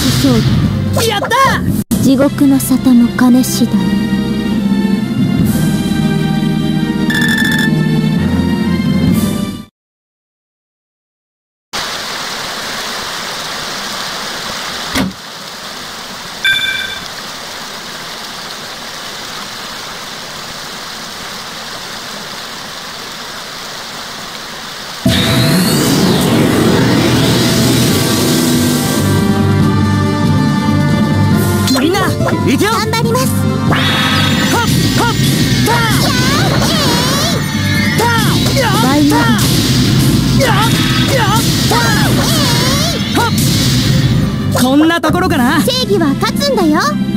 勝負。 やった。 地獄の沙汰も金次第。 いくよ。 頑張ります。 はっはっターやバイオリンやはっこんなところかな。 正義は勝つんだよ。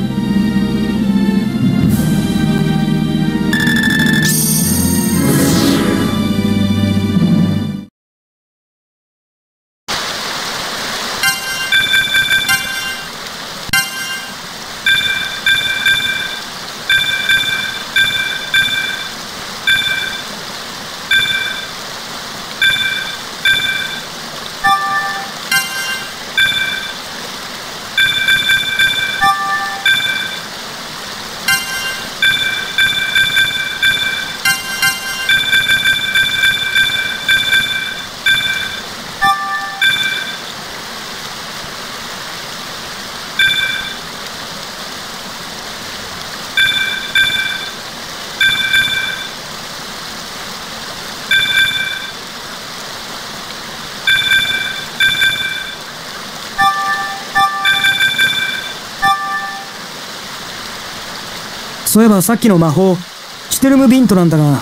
そういえばさっきの魔法シュテルムビントなんだが。 あ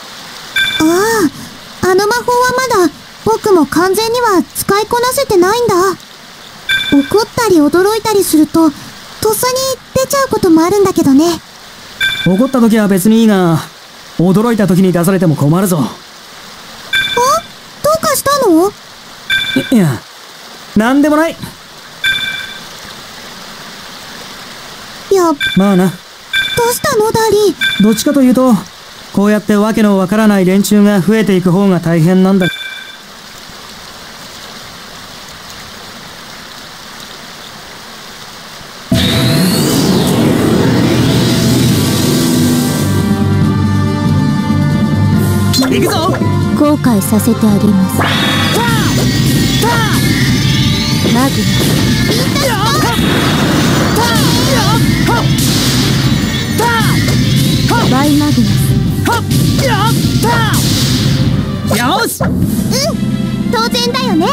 あ、あの魔法はまだ僕も完全には使いこなせてないんだ。怒ったり驚いたりするととっさに出ちゃうこともあるんだけどね。 怒った時は別にいいが、驚いた時に出されても困るぞ。 どうかしたの？ いや、なんでもない。 いや、 まあな。 どうしたのダーリン？ どっちかというと、こうやってわけのわからない連中が増えていく方が大変なんだ。行くぞ。 後悔させてあげます。マグナスバイマグナス。 よし。 当然だよね。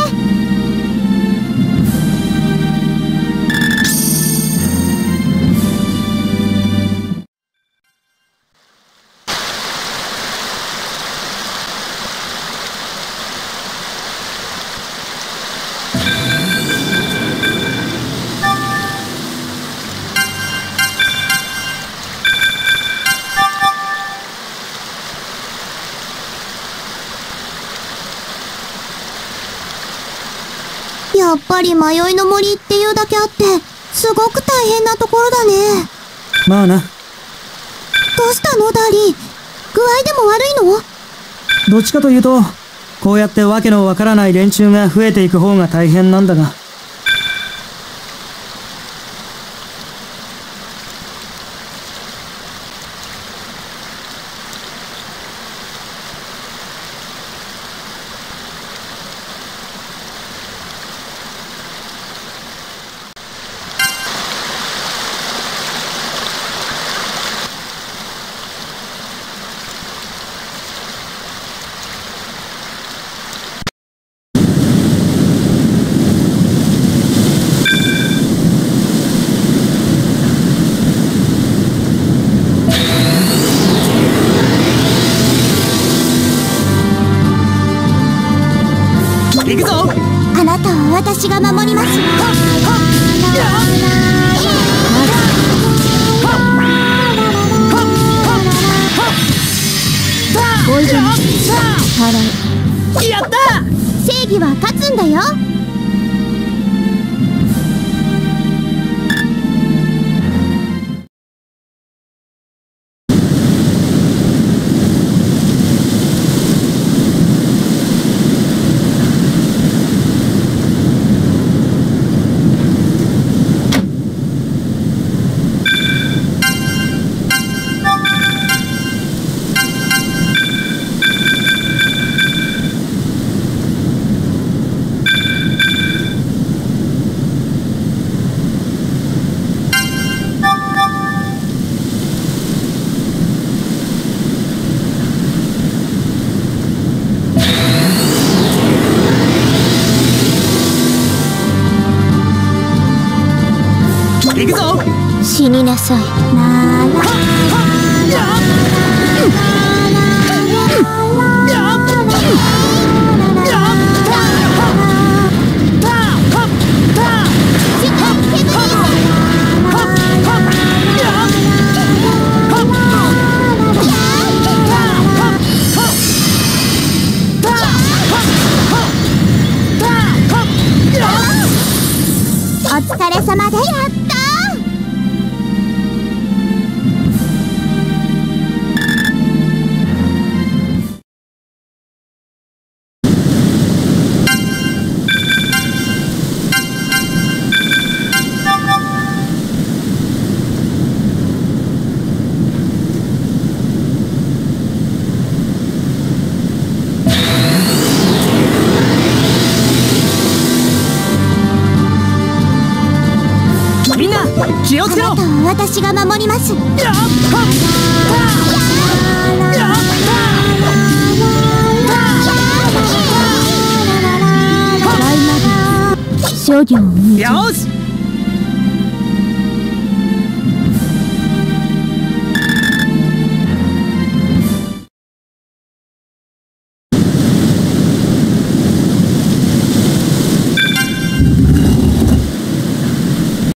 やっぱり迷いの森っていうだけあってすごく大変なところだね。 まあな。 どうしたのダーリン？具合でも悪いの？ どっちかというと、こうやってわけのわからない連中が増えていく方が大変なんだが。行くぞ。 あなたは私が守りますよ。おいでな払い。 やった。 正義は勝つんだよ。 死になさい。お疲れ様でやった気をつけろ。 あなたは私が守ります。商業を見よし